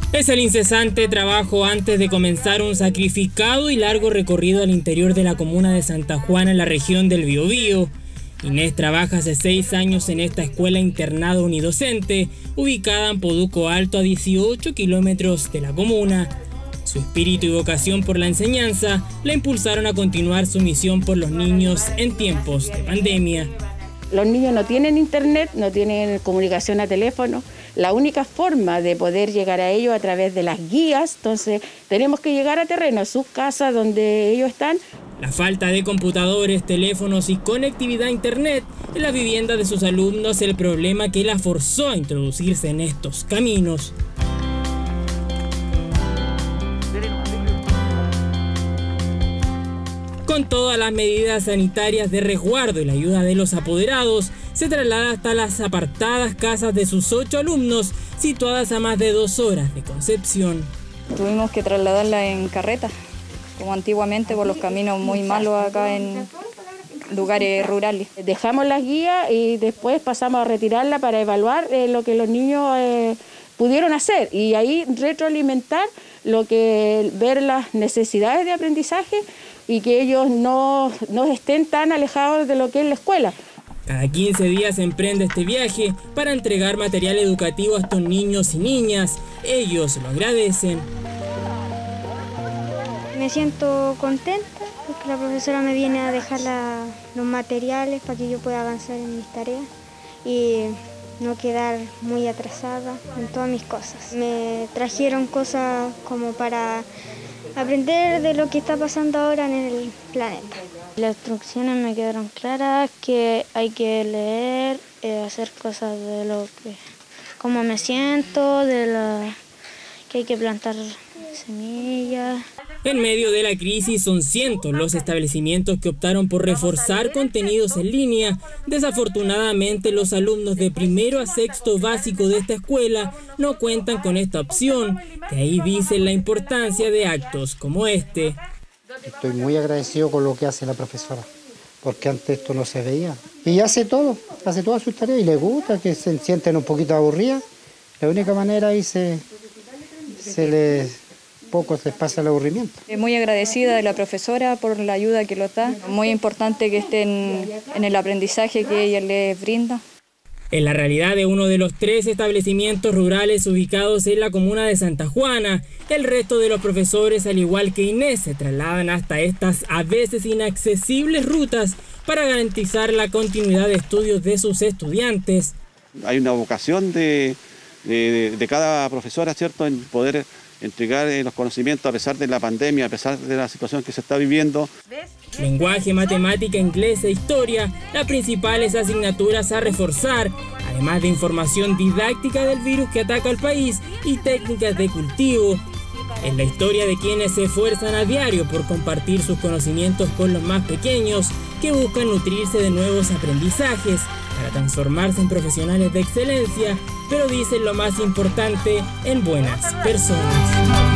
Es el incesante trabajo antes de comenzar un sacrificado y largo recorrido al interior de la comuna de Santa Juana, en la región del Biobío. Inés trabaja hace 6 años en esta escuela internado unidocente, ubicada en Poduco Alto, a 18 kilómetros de la comuna. Su espíritu y vocación por la enseñanza la impulsaron a continuar su misión por los niños en tiempos de pandemia. Los niños no tienen internet, no tienen comunicación a teléfono. La única forma de poder llegar a ellos a través de las guías, entonces tenemos que llegar a terreno, a sus casas donde ellos están. La falta de computadores, teléfonos y conectividad a internet en la vivienda de sus alumnos es el problema que la forzó a introducirse en estos caminos. Con todas las medidas sanitarias de resguardo y la ayuda de los apoderados, se traslada hasta las apartadas casas de sus 8 alumnos, situadas a más de 2 horas de Concepción. Tuvimos que trasladarla en carreta, como antiguamente, por los caminos muy malos acá en lugares rurales. Dejamos las guías y después pasamos a retirarla para evaluar lo que los niños pudieron hacer y ahí retroalimentar ver las necesidades de aprendizaje y que ellos no estén tan alejados de lo que es la escuela. Cada 15 días se emprende este viaje para entregar material educativo a estos niños y niñas. Ellos lo agradecen. Me siento contenta porque la profesora me viene a dejar los materiales para que yo pueda avanzar en mis tareas y no quedar muy atrasada en todas mis cosas. Me trajeron cosas como para aprender de lo que está pasando ahora en el planeta. Las instrucciones me quedaron claras, que hay que leer, hacer cosas de cómo me siento, que hay que plantar semillas. En medio de la crisis son cientos los establecimientos que optaron por reforzar contenidos en línea. Desafortunadamente, los alumnos de primero a sexto básico de esta escuela no cuentan con esta opción. De ahí dicen la importancia de actos como este. Estoy muy agradecido con lo que hace la profesora, porque antes esto no se veía. Y hace todas sus tareas y le gusta, que se sienten un poquito aburridas. La única manera ahí poco les pasa el aburrimiento. Muy agradecida de la profesora por la ayuda que nos da. Muy importante que estén en el aprendizaje que ella les brinda. En la realidad de uno de los 3 establecimientos rurales ubicados en la comuna de Santa Juana, el resto de los profesores, al igual que Inés, se trasladan hasta estas a veces inaccesibles rutas para garantizar la continuidad de estudios de sus estudiantes. Hay una vocación de cada profesora, ¿cierto?, en poder entregar los conocimientos a pesar de la pandemia, a pesar de la situación que se está viviendo. Lenguaje, matemática, inglés e historia, las principales asignaturas a reforzar, además de información didáctica del virus que ataca al país y técnicas de cultivo. Es la historia de quienes se esfuerzan a diario por compartir sus conocimientos con los más pequeños, que buscan nutrirse de nuevos aprendizajes para transformarse en profesionales de excelencia, pero dicen lo más importante, en buenas personas.